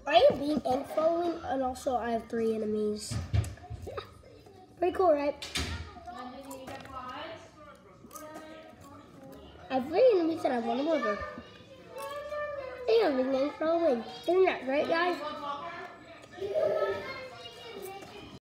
I am being and following, and also I have 3 enemies. Yeah. Pretty cool, right? I have 3 enemies and I have 1 murder. And I'm being and following. Isn't that great, guys?